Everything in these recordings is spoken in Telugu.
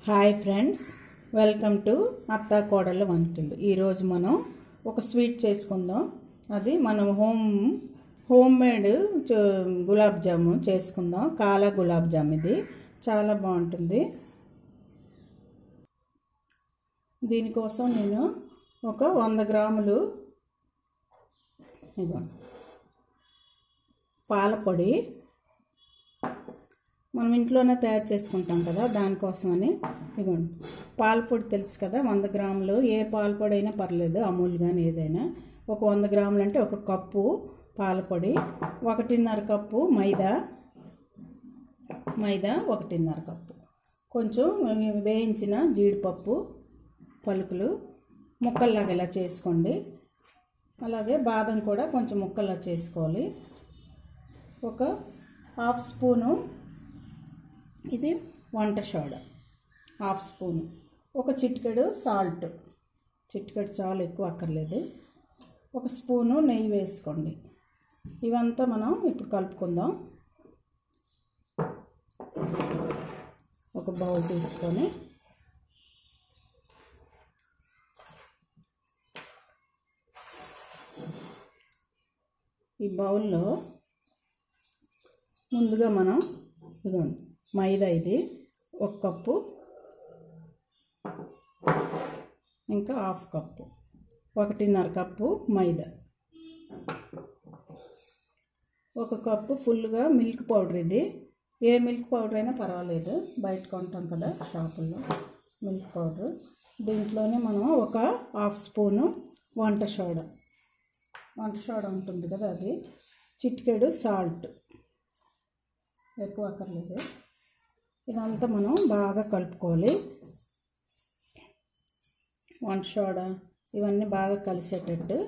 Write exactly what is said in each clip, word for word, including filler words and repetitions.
హాయ్ ఫ్రెండ్స్, వెల్కమ్ టు అత్తా కోడళ్ళ వంటలు. ఈరోజు మనం ఒక స్వీట్ చేసుకుందాం. అది మనం home home made gulab jamun చేసుకుందాం. కాలా గులాబ్ జామ్ ఇది చాలా బాగుంటుంది. దీనికోసం నేను ఒక వంద గ్రాములు ఇదిగో పాల పొడి మనం ఇంట్లోనే తయారు చేసుకుంటాం కదా, దానికోసమని ఇదిగోండి పాల పొడి తెలుసు కదా, వంద గ్రాములు. ఏ పాల పొడి అయినా పర్లేదు, అమూల్ కానీ ఏదైనా. ఒక వంద గ్రాములు అంటే ఒక కప్పు పాల పొడి, ఒకటిన్నర కప్పు మైదా మైదా ఒకటిన్నర కప్పు, కొంచెం వేయించిన జీడిపప్పు పలుకులు ముక్కల్లాగా ఇలా చేసుకోండి. అలాగే బాదం కూడా కొంచెం ముక్కల్లా చేసుకోవాలి. ఒక హాఫ్ స్పూను ఇది వంట సోడా, హాఫ్ స్పూను, ఒక చిటికెడు సాల్ట్, చిటికెడు చాలు, ఎక్కువ అక్కర్లేదు. ఒక స్పూను నెయ్యి వేసుకోండి. ఇవంతా మనం ఇప్పుడు కలుపుకుందాం. ఒక బౌల్ తీసుకొని ఈ బౌల్లో ముందుగా మనం ఇదిగోండి మైదా, ఇది ఒక కప్పు, ఇంకా హాఫ్ కప్పు, ఒకటిన్నర కప్పు మైదా, ఒక కప్పు ఫుల్గా మిల్క్ పౌడర్. ఇది ఏ మిల్క్ పౌడర్ అయినా పర్వాలేదు, బయట కొంటాం కదా షాపుల్లో మిల్క్ పౌడర్. దీంట్లోనే మనం ఒక హాఫ్ స్పూను వంట సోడా, వంట సోడా ఉంటుంది కదా అది, చిటికెడు సాల్ట్, ఎక్కువ అక్కర్లేదు. ఇదంతా మనం బాగా కలుపుకోవాలి. వంట సోడా ఇవన్నీ బాగా కలిసేటట్టు.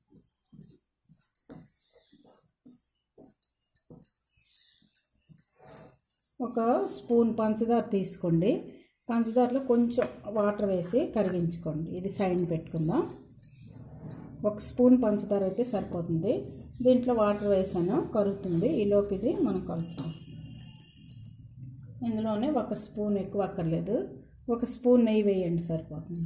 ఒక స్పూన్ పంచదార తీసుకోండి. పంచదారలో కొంచెం వాటర్ వేసి కరిగించుకోండి. ఇది సైడ్ పెట్టుకుందాం. ఒక స్పూన్ పంచదార అయితే సరిపోతుంది. దీంట్లో వాటర్ వేసాను, కరుగుతుంది. ఈలోపు ఇది మనం కలుపుతాం. ఇందులోనే ఒక స్పూన్, ఎక్కువ అక్కర్లేదు, ఒక స్పూన్ నెయ్యి వేయండి, సరిపోతుంది.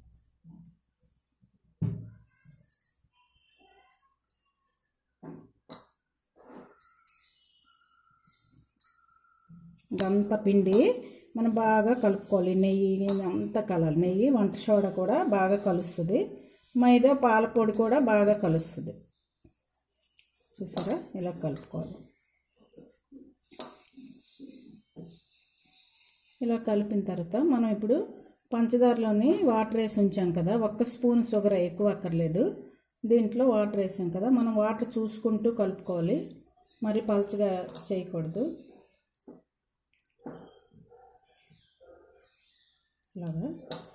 ఇదంతా పిండి మనం బాగా కలుపుకోవాలి. నెయ్యి అంతా కలాలి. నెయ్యి వంట సోడా కూడా బాగా కలుస్తుంది. మైదా పాల పొడి కూడా బాగా కలుస్తుంది. చూసారా, ఇలా కలుపుకోవాలి. ఇలా కలిపిన తర్వాత మనం ఇప్పుడు పంచదారలోని వాటర్ వేసి ఉంచాం కదా, ఒక్క స్పూన్ షుగర్, ఎక్కువ అక్కర్లేదు. దీంట్లో వాటర్ వేసాం కదా, మనం వాటర్ చూసుకుంటూ కలుపుకోవాలి, మరి పలచగా చేయకూడదు. ఇలాగా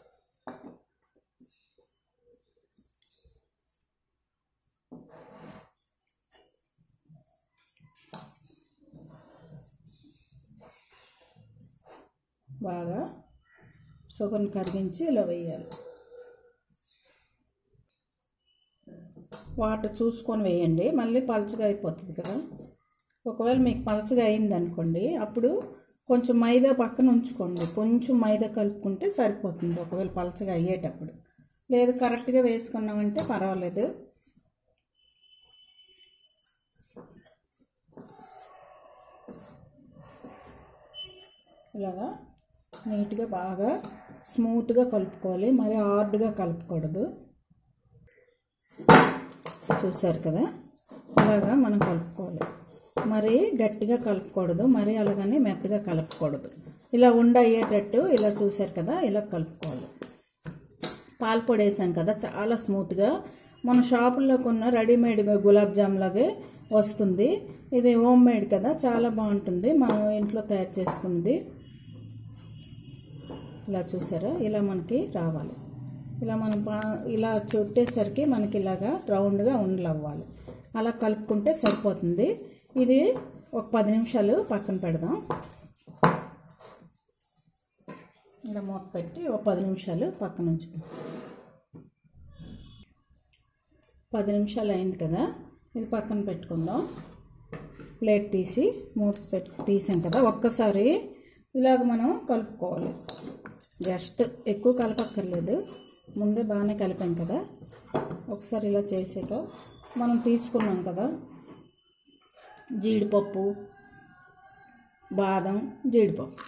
బాగా షుగర్ని కరిగించి ఇలా వేయాలి. వాటర్ చూసుకొని వేయండి, మళ్ళీ పలచగా అయిపోతుంది కదా. ఒకవేళ మీకు పలచగా అయింది అనుకోండి, అప్పుడు కొంచెం మైదా పక్కన ఉంచుకోండి. కొంచెం మైదా కలుపుకుంటే సరిపోతుంది, ఒకవేళ పలచగా అయ్యేటప్పుడు. లేదు కరెక్ట్గా వేసుకున్నామంటే పర్వాలేదు. ఇలాగా నీట్గా బాగా స్మూత్గా కలుపుకోవాలి, మరి హార్డ్గా కలుపుకూడదు. చూసారు కదా, ఇలాగా మనం కలుపుకోవాలి. మరి గట్టిగా కలుపుకూడదు, మరి అలాగని మెత్తగా కలుపుకూడదు. ఇలా ఉండ అయ్యేటట్టు ఇలా చూసారు కదా, ఇలా కలుపుకోవాలి. పాల పొడి వేసాం కదా, చాలా స్మూత్గా మన షాపుల్లో కొన్న రెడీమేడ్ గులాబ్ జామ్ లాగే వస్తుంది. ఇది హోమ్ మేడ్ కదా, చాలా బాగుంటుంది, మనం ఇంట్లో తయారు చేసుకున్నది. ఇలా చూసారా, ఇలా మనకి రావాలి. ఇలా మనం ఇలా చుట్టేసరికి మనకి ఇలాగా రౌండ్గా ఉండలు అవ్వాలి. అలా కలుపుకుంటే సరిపోతుంది. ఇది ఒక పది నిమిషాలు పక్కన పెడదాం. ఇలా మూత పెట్టి ఒక పది నిమిషాలు పక్కన ఉంచుదాం. పది నిమిషాలు అయింది కదా, ఇది పక్కన పెట్టుకుందాం. ప్లేట్ తీసి మూత పెట్టి తీసాం కదా, ఒక్కసారి ఇలాగ మనం కలుపుకోవాలి. జస్ట్ ఎక్కువ కలపక్కర్లేదు, ముందే బాగానే కలిపాం కదా. ఒకసారి ఇలా చేసాక మనం తీసుకున్నాం కదా జీడిపప్పు, బాదం, జీడిపప్పు.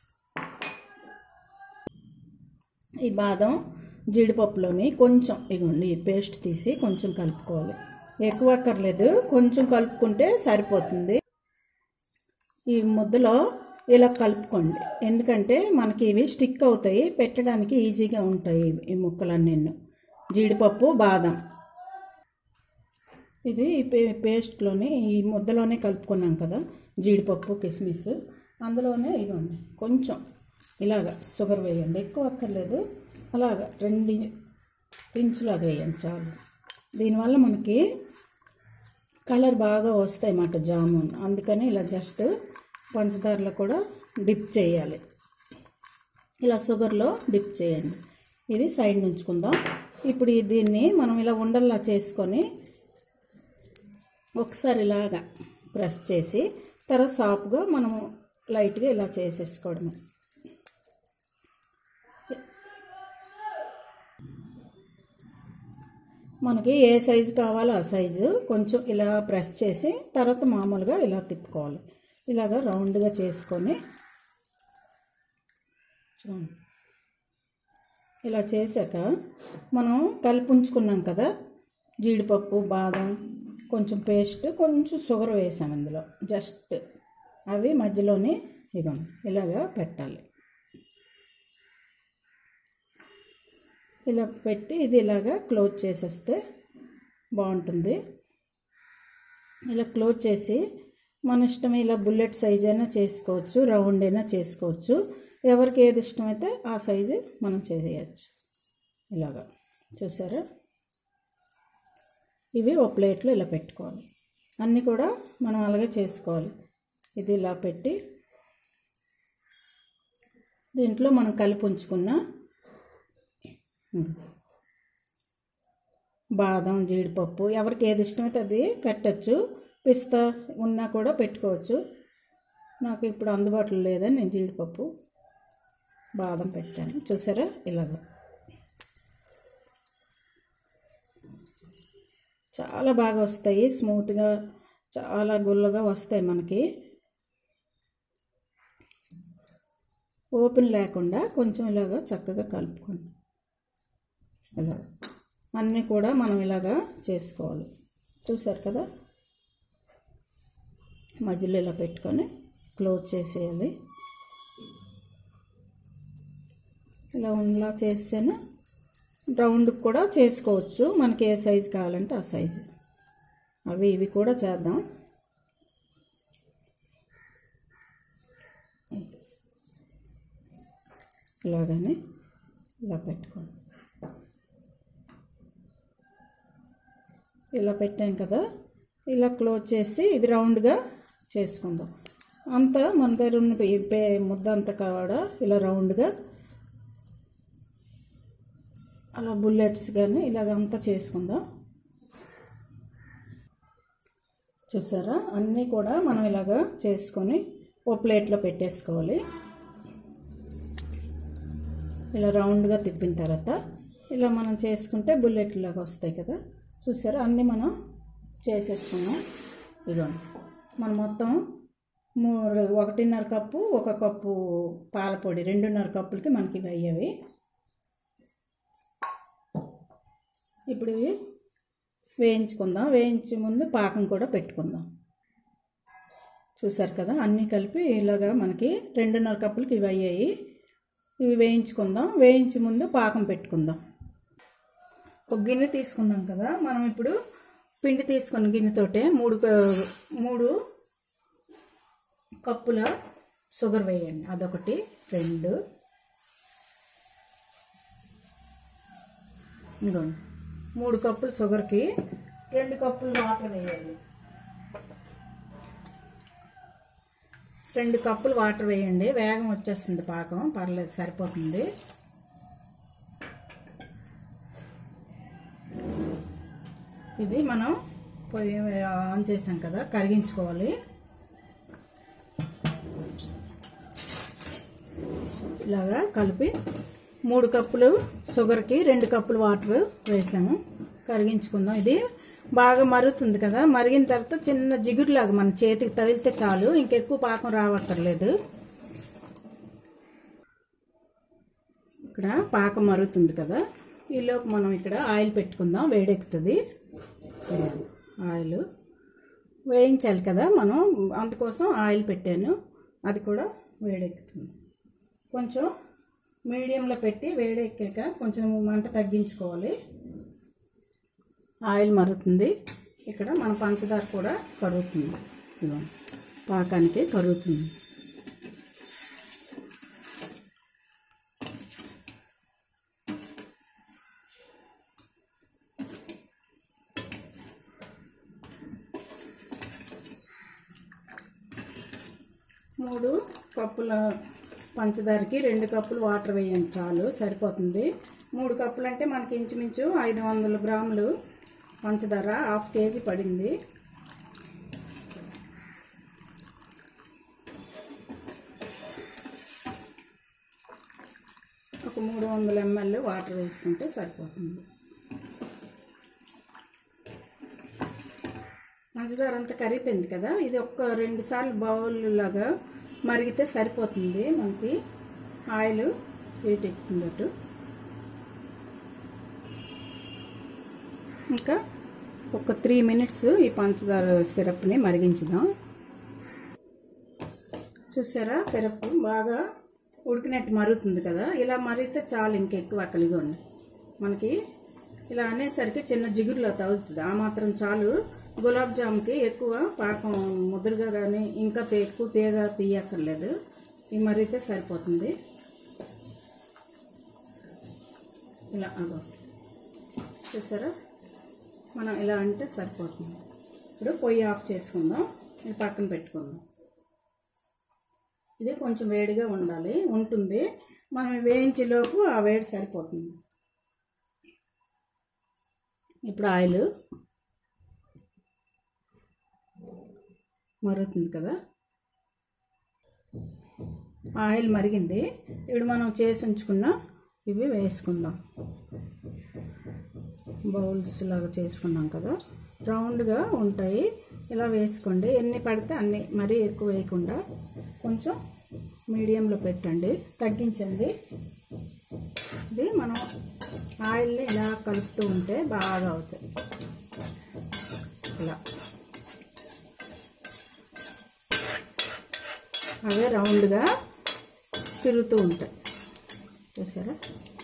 ఈ బాదం జీడిపప్పులోని కొంచెం ఇగోండి ఈ పేస్ట్ తీసి కొంచెం కలుపుకోవాలి. ఎక్కువ అక్కర్లేదు, కొంచెం కలుపుకుంటే సరిపోతుంది. ఈ ముద్దలో ఇలా కలుపుకోండి, ఎందుకంటే మనకి ఇవి స్టిక్ అవుతాయి, పెట్టడానికి ఈజీగా ఉంటాయి ఈ ముక్కలన్నీ. జీడిపప్పు, బాదం ఇది పేస్ట్లోని ఈ ముద్దలోనే కలుపుకున్నాం కదా జీడిపప్పు, కిస్మిస్. అందులోనే ఇవ్వండి కొంచెం ఇలాగా షుగర్ వేయండి, ఎక్కువ అక్కర్లేదు. అలాగా రెండు పించులాగా వేయండి చాలు. దీనివల్ల మనకి కలర్ బాగా వస్తాయి అన్నమాట జామున్. అందుకని ఇలా జస్ట్ పంచదారలో కూడా డిప్ చేయాలి, ఇలా షుగర్లో డిప్ చేయండి. ఇది సైడ్ ఉంచుకుందాం. ఇప్పుడు దీన్ని మనం ఇలా ఉండల్లా చేసుకొని ఒకసారి ఇలాగా ప్రెస్ చేసి తర్వాత సాఫ్ట్గా మనము లైట్గా ఇలా చేసేసుకోవడమే. మనకి ఏ సైజు కావాలో ఆ సైజు కొంచెం ఇలా ప్రెస్ చేసి తర్వాత మామూలుగా ఇలా తిప్పుకోవాలి. ఇలాగా రౌండ్గా చేసుకొని చూడండి. ఇలా చేశాక మనం కలిపి ఉంచుకున్నాం కదా జీడిపప్పు, బాదం, కొంచెం పేస్ట్, కొంచెం షుగర్ వేసాం ఇందులో. జస్ట్ అవి మధ్యలోనే ఇగోండి ఇలాగా పెట్టాలి. ఇలా పెట్టి ఇది ఇలాగా క్లోజ్ చేసేస్తే బాగుంటుంది. ఇలా క్లోజ్ చేసి మన ఇష్టం ఇలా బుల్లెట్ సైజ్ అయినా చేసుకోవచ్చు, రౌండ్ అయినా చేసుకోవచ్చు. ఎవరికి ఏది ఇష్టమైతే ఆ సైజు మనం చేయవచ్చు. ఇలాగా చూసారా, ఇవి ఒక ప్లేట్లో ఇలా పెట్టుకోవాలి. అన్నీ కూడా మనం అలాగే చేసుకోవాలి. ఇది ఇలా పెట్టి దీంట్లో మనం కలిపి ఉంచుకున్న బాదం, జీడిపప్పు ఎవరికి ఏది ఇష్టమైతే అది పెట్టచ్చు. పిస్తా ఉన్నా కూడా పెట్టుకోవచ్చు. నాకు ఇప్పుడు అందుబాటులో లేదని నేను జీడిపప్పు, బాదం పెట్టాను. చూసారా ఇలాగ చాలా బాగా వస్తాయి, స్మూత్గా చాలా గుల్లగా వస్తాయి. మనకి ఓపెన్ లేకుండా కొంచెం ఇలాగా చక్కగా కలుపుకోండి. ఇలా అన్నీ కూడా మనం ఇలాగా చేసుకోవాలి. చూసారు కదా, మధ్యలో ఇలా పెట్టుకొని క్లోజ్ చేసేయాలి. ఇలా ఇలా చేసాను. రౌండ్ కూడా చేసుకోవచ్చు, మనకి ఏ సైజు కావాలంటే ఆ సైజు. అవి ఇవి కూడా చేద్దాం. ఇలాగని ఇలా పెట్టుకోండి. ఇలా పెట్టాం కదా, ఇలా క్లోజ్ చేసి ఇది రౌండ్గా చేసుకుందాం. అంతా మన దగ్గర ఉన్న ముద్ద అంతా కూడా ఇలా రౌండ్గా అలా బుల్లెట్స్ కానీ ఇలాగంతా చేసుకుందాం. చూసారా, అన్నీ కూడా మనం ఇలాగా చేసుకొని ఓ ప్లేట్లో పెట్టేసుకోవాలి. ఇలా రౌండ్గా తిప్పిన తర్వాత ఇలా మనం చేసుకుంటే బుల్లెట్ లాగా వస్తాయి కదా. చూసారా, అన్నీ మనం చేసేసుకున్నాం. ఇదిగోండి మనం మొత్తం మూడు ఒకటిన్నర కప్పు ఒక కప్పు పాలపొడి రెండున్నర కప్పులకి మనకి ఇవి అయ్యేవి. ఇప్పుడు ఇవి వేయించుకుందాం. వేయించే ముందు పాకం కూడా పెట్టుకుందాం. చూసారు కదా, అన్నీ కలిపి ఇలాగా మనకి రెండున్నర కప్పులకి ఇవి అయ్యాయి. ఇవి వేయించుకుందాం. వేయించే ముందు పాకం పెట్టుకుందాం. ఒక గిన్నె తీసుకున్నాం కదా మనం. ఇప్పుడు పిండి తీసుకున్న గిన్నెతోటే మూడు మూడు కప్పుల షుగర్ వేయండి. అదొకటి, రెండు, ఇంకోండి మూడు కప్పుల షుగర్కి రెండు కప్పులు వాటర్ వేయాలి. రెండు కప్పులు వాటర్ వేయండి, వేగం వచ్చేస్తుంది పాకం, పర్లేదు సరిపోతుంది. ఇది మనం పొయ్యి ఆన్ చేసాం కదా, కరిగించుకోవాలి. ఇలాగా కలిపి మూడు కప్పులు షుగర్కి రెండు కప్పులు వాటర్ వేసాము. కరిగించుకుందాం. ఇది బాగా మరుగుతుంది కదా, మరిగిన తర్వాత చిన్న జిగురులాగా మన చేతికి తగిలితే చాలు, ఇంకెక్కువ పాకం రావక్కర్లేదు. ఇక్కడ పాకం మరుగుతుంది కదా, ఈలోపు మనం ఇక్కడ ఆయిల్ పెట్టుకుందాం. వేడెక్కుతుంది. ఆయిల్ వేయించాలి కదా మనం, అందుకోసం ఆయిల్ పెట్టాను. అది కూడా వేడెక్కుతుంది. కొంచెం మీడియంలో పెట్టి వేడెక్కాక కొంచెం మంట తగ్గించుకోవాలి. ఆయిల్ మరుగుతుంది. ఇక్కడ మన పంచదార కూడా కరుగుతుంది. ఇదిగోండి, పాకానికి కరుగుతుంది. మూడు కప్పుల పంచదారకి రెండు కప్పులు వాటర్ వేయండి, చాలు, సరిపోతుంది. మూడు కప్పులు అంటే మనకి ఇంచుమించు ఐదు వందల గ్రాములు పంచదార, హాఫ్ కేజీ పడింది. ఒక మూడు వందల ఎంఎల్ వాటర్ వేసుకుంటే సరిపోతుంది. పంచదార అంతా కరిగిపోయింది కదా, ఇది ఒక రెండు సార్లు బౌల్ లాగా మరిగితే సరిపోతుంది. మనకి ఆయిల్ హీట్ ఎక్కుతుందట. ఇంకా ఒక త్రీ మినిట్స్ ఈ పంచదార సిరప్ని మరిగించుదాం. చూసారా, సిరప్ బాగా ఉడికినట్టు మరుగుతుంది కదా, ఇలా మరిగితే చాలు, ఇంకెక్కువ కలిగొండి. మనకి ఇలా అనేసరికి చిన్న జిగురులో తగులుతుంది, ఆ మాత్రం చాలు. గులాబ్ జామ్కి ఎక్కువ పాకం ముద్రగా కానీ ఇంకా ఎక్కువ తేగ తీయక్కర్లేదు, ఇది మరిగితే సరిపోతుంది. ఇలా అగో చూసారా, మనం ఇలా అంటే సరిపోతుంది. ఇప్పుడు పొయ్యి ఆఫ్ చేసుకుందాం, ఇది పక్కన పెట్టుకుందాం. ఇది కొంచెం వేడిగా ఉండాలి, ఉంటుంది. మనం వేయించేలోపు ఆ వేడి సరిపోతుంది. ఇప్పుడు ఆయిల్ మరుగుతుంది కదా, ఆయిల్ మరిగింది. ఇప్పుడు మనం చేసి ఉంచుకున్న ఇవి వేసుకుందాం. బౌల్స్ లాగా చేసుకున్నాం కదా, రౌండ్గా ఉంటాయి. ఇలా వేసుకోండి, ఎన్ని పడితే అన్ని, మరీ ఎక్కువ వేయకుండా కొంచెం మీడియంలో పెట్టండి, తగ్గించండి. ఇది మనం ఆయిల్ని ఇలా కలుపుతూ ఉంటే బాగా అవుతాయి. ఇలా అవే రౌండ్గా తిరుగుతూ ఉంటాయి. చూసారా,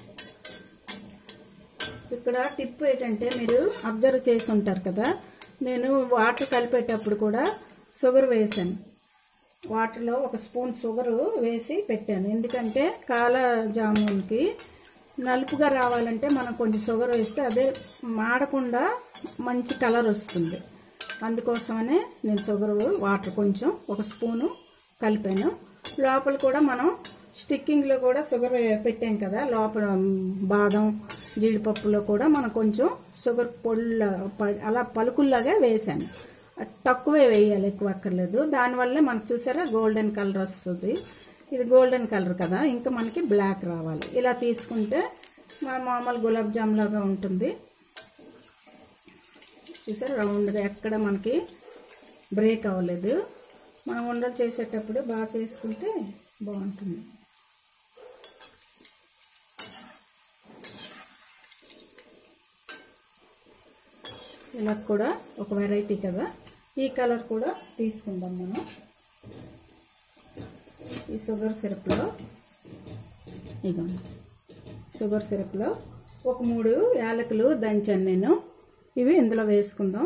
ఇక్కడ టిప్ ఏంటంటే మీరు అబ్జర్వ్ చేసి ఉంటారు కదా, నేను వాటర్ కలిపేటప్పుడు కూడా షుగర్ వేసాను. వాటర్లో ఒక స్పూన్ షుగర్ వేసి పెట్టాను, ఎందుకంటే కాల జామున్కి నలుపుగా రావాలంటే మనం కొంచెం షుగర్ వేస్తే అదే మాడకుండా మంచి కలర్ వస్తుంది. అందుకోసమనే నేను షుగర్ వాటర్ కొంచెం ఒక స్పూను కలిపాను. లోపల కూడా మనం స్టిక్కింగ్లో కూడా షుగర్ పెట్టాం కదా, లోపల బాదం జీడిపప్పులో కూడా మనం కొంచెం షుగర్ పొళ్ళ అలా పలుకుల్లాగా వేసాను. తక్కువే వేయాలి, ఎక్కువ అక్కర్లేదు. దానివల్లే మనకు చూసారా గోల్డెన్ కలర్ వస్తుంది. ఇది గోల్డెన్ కలర్ కదా, ఇంకా మనకి బ్లాక్ రావాలి. ఇలా తీసుకుంటే మన మామూలు గులాబ్ జామ్ లాగా ఉంటుంది. చూసారా, రౌండ్గా ఎక్కడ మనకి బ్రేక్ అవ్వలేదు. మనం ఉండలు చేసేటప్పుడు బాగా చేసుకుంటే బాగుంటుంది. ఇలా కూడా ఒక వెరైటీ కదా, ఈ కలర్ కూడా తీసుకుందాం మనం. ఈ షుగర్ సిరప్లో ఇక షుగర్ సిరప్లో ఒక మూడు యాలకులు దంచాను నేను, ఇవి ఇందులో వేసుకుందాం.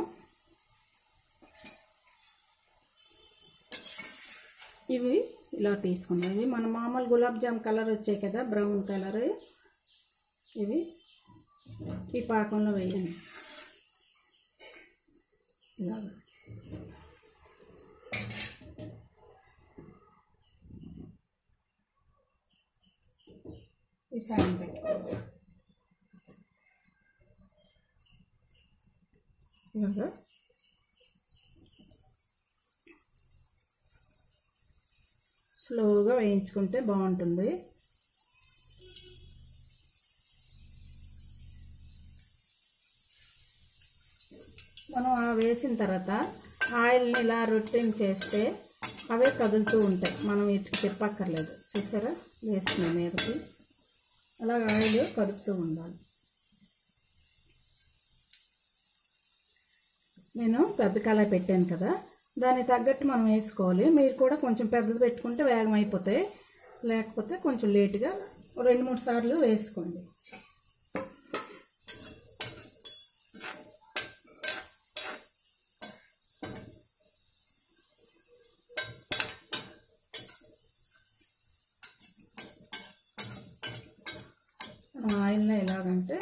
ఇవి ఇలా తీసుకుందాం. ఇవి మన మామూలు గులాబ్ జామ్ కలర్ వచ్చాయి కదా, బ్రౌన్ కలర్, ఇవి ఈ పాకంలో వేయండి. ఇలా ఈ సగం పెట్టుకోవాలి. ఇలాగా స్లోగా వేయించుకుంటే బాగుంటుంది. మనం ఆ వేసిన తర్వాత ఆయిల్ని ఇలా రొట్టెని చేస్తే అవే కదులుతూ ఉంటాయి, మనం ఇటు తిప్పక్కర్లేదు. చూసారా, వేస్తున్నాం మీదకి, అలా ఆయిల్ కదుపుతూ ఉండాలి. నేను పెద్ద కళాయి పెట్టాను కదా, దానికి తగ్గట్టు మనం వేసుకోవాలి. మీరు కూడా కొంచెం పెద్దది పెట్టుకుంటే వేగం అయిపోతాయి, లేకపోతే కొంచెం లేటుగా రెండు మూడు సార్లు వేసుకోండి. ఆయిల్లో ఎలాగంటే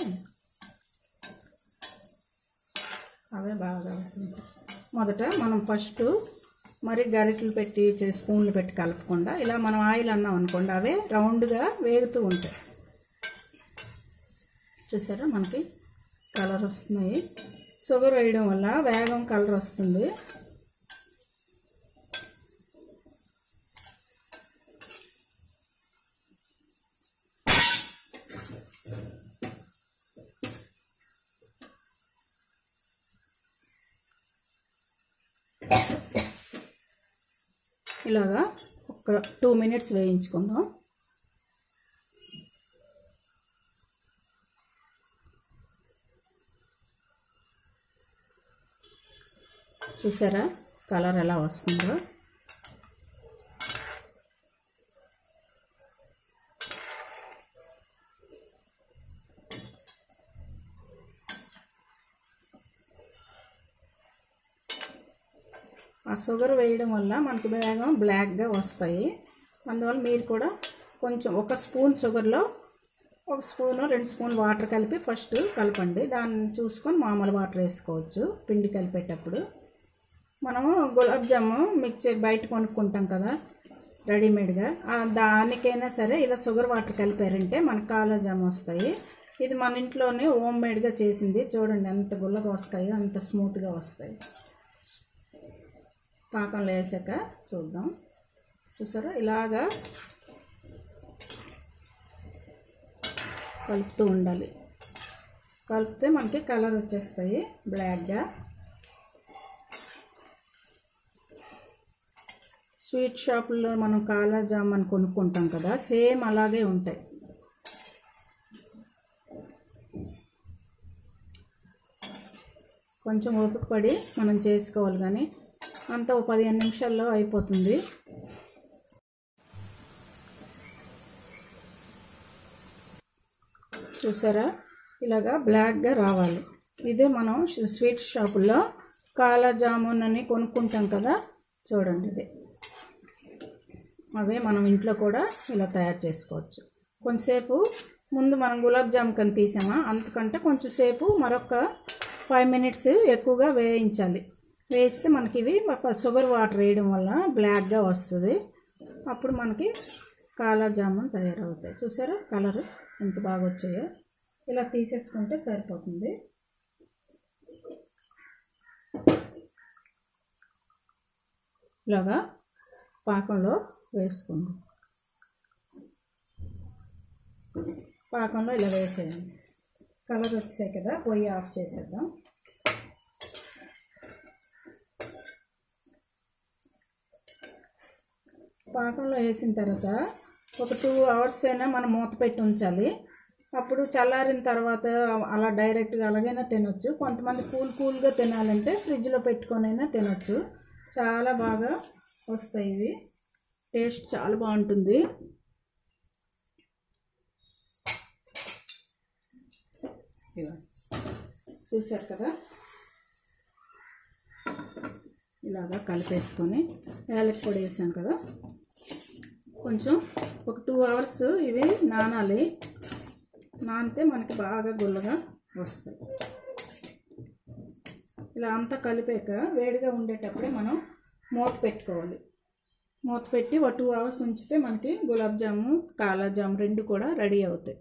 అవే బాగా అవుతుంటాయి. మొదట మనం ఫస్ట్ మరి గరిటెలు పెట్టి స్పూన్లు పెట్టి కలపకుండా ఇలా మనం ఆయిల్ అన్నాం అనుకోండి, అవే రౌండ్గా వేగుతూ ఉంటాయి. చూసారా, మనకి కలర్ వస్తున్నాయి. షుగర్ వేయడం వల్ల వేగం కలర్ వస్తుంది. ఇలాగా ఒక టూ మినిట్స్ వేయించుకుందాం. చూసారా కలర్ ఎలా వస్తుందో. ఆ షుగర్ వేయడం వల్ల మనకి వేగం బ్లాక్గా వస్తాయి. అందువల్ల మీరు కూడా కొంచెం ఒక స్పూన్ షుగర్లో ఒక స్పూను రెండు స్పూన్ వాటర్ కలిపి ఫస్ట్ కలపండి. దాన్ని చూసుకొని మామూలు వాటర్ వేసుకోవచ్చు. పిండి కలిపేటప్పుడు మనము గులాబ్ జాము మిక్చర్ బయట కొనుక్కుంటాం కదా రెడీమేడ్గా, దానికైనా సరే ఇలా షుగర్ వాటర్ కలిపారంటే మనకు కాలా జాము వస్తాయి. ఇది మన ఇంట్లోనే హోమ్ మేడ్గా చేసింది. చూడండి ఎంత గుల్లగా వస్తాయో, అంత స్మూత్గా వస్తాయి. పాకంలో వేసాక చూద్దాం. చూసారా, ఇలాగా కలుపుతూ ఉండాలి. కలిపితే మనకి కలర్ వచ్చేస్తాయి బ్లాక్గా. స్వీట్ షాపుల్లో మనం కాలా జామున్ కొనుక్కుంటాం కదా, సేమ్ అలాగే ఉంటాయి. కొంచెం ఓపిక పడి మనం చేసుకోవాలి, కానీ అంతా ఒక పదిహేను నిమిషాల్లో అయిపోతుంది. చూసారా, ఇలాగా బ్లాక్గా రావాలి. ఇదే మనం స్వీట్ షాపుల్లో కాలా జామున్ అని కొనుక్కుంటాం కదా, చూడండి ఇది. అవే మనం ఇంట్లో కూడా ఇలా తయారు చేసుకోవచ్చు. కొంచెంసేపు ముందు మనం గులాబ్ జామ్ కని తీసామా, అంతకంటే కొంచెం సేపు మరొక ఫైవ్ మినిట్స్ ఎక్కువగా వేయించాలి. వేస్తే మనకి ఇవి షుగర్ వాటర్ వేయడం వల్ల బ్లాక్గా వస్తుంది. అప్పుడు మనకి కాలా జామున్ తయారవుతాయి. చూసారా కలర్ ఎంత బాగా వచ్చాయో. ఇలా తీసేసుకుంటే సరిపోతుంది. ఇలాగా పాకంలో వేసుకోండి. పాకంలో ఇలా వేసేయండి. కలర్ వచ్చాయి కదా, పొయ్యి ఆఫ్ చేసేద్దాం. పాకంలో వేసిన తర్వాత ఒక టూ అవర్స్ అయినా మనం మూత పెట్టి ఉంచాలి. అప్పుడు చల్లారిన తర్వాత అలా డైరెక్ట్గా అలాగైనా తినొచ్చు. కొంతమంది కూల్ కూల్గా తినాలంటే ఫ్రిడ్జ్లో పెట్టుకొనైనా తినొచ్చు. చాలా బాగా వస్తాయి ఇవి, టేస్ట్ చాలా బాగుంటుంది. చూసారు కదా, ఇలాగా కలిపేసుకొని యాలక్ పొడి వేసాం కదా, కొంచెం ఒక టూ అవర్స్ ఇవి నానాలి. నానితే మనకి బాగా గుల్లగా వస్తాయి. ఇలా అంతా కలిపాక వేడిగా ఉండేటప్పుడే మనం మూత పెట్టుకోవాలి. మూత పెట్టి ఒక టూ అవర్స్ ఉంచితే మనకి గులాబ్ జాము కాలా జామ్ రెండు కూడా రెడీ అవుతాయి.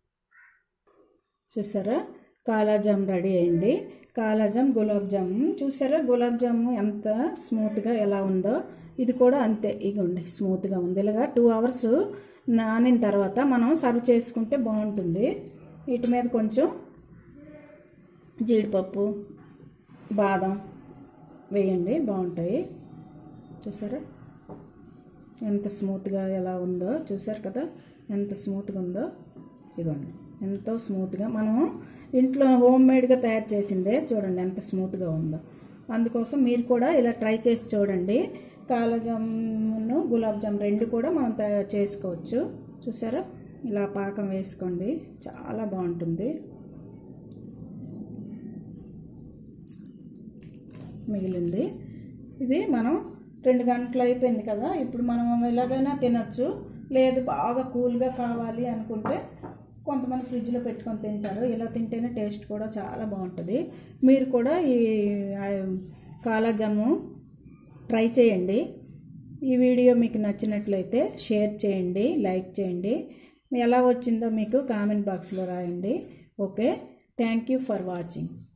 చూసారా, కాలా జామ్ రెడీ అయింది. కాలా జామ్ గులాబ్ జాము చూసారా, గులాబ్ జాము ఎంత స్మూత్గా ఎలా ఉందో, ఇది కూడా అంతే. ఇగోండి స్మూత్గా ఉంది. ఇలాగా టూ అవర్స్ నానిన తర్వాత మనం సర్వ్ చేసుకుంటే బాగుంటుంది. వీటి మీద కొంచెం జీడిపప్పు బాదం వేయండి, బాగుంటాయి. చూసారా ఎంత స్మూత్గా ఎలా ఉందో, చూసారు కదా ఎంత స్మూత్గా ఉందో. ఇదిగోండి ఎంతో స్మూత్గా మనం ఇంట్లో హోమ్ మేడ్గా తయారు చేసిందే, చూడండి ఎంత స్మూత్గా ఉందో. అందుకోసం మీరు కూడా ఇలా ట్రై చేసి చూడండి. కాలాజామును గులాబ్ జామ్ రెండు కూడా మనం తయారు చేసుకోవచ్చు. చూసారా ఇలా పాకం వేసుకోండి, చాలా బాగుంటుంది. మిగిలింది ఇది మనం రెండు గంటలు అయిపోయింది కదా, ఇప్పుడు మనం ఎలాగైనా తినచ్చు. లేదు బాగా కూల్గా కావాలి అనుకుంటే కొంతమంది ఫ్రిడ్జ్లో పెట్టుకొని తింటారు. ఇలా తింటేనే టేస్ట్ కూడా చాలా బాగుంటుంది. మీరు కూడా ఈ కాలాజాము ట్రై చేయండి. ఈ వీడియో మీకు నచ్చినట్లయితే షేర్ చేయండి, లైక్ చేయండి. ఎలా వచ్చిందో మీకు కామెంట్ బాక్స్లో రాయండి. Okay, thank you for watching.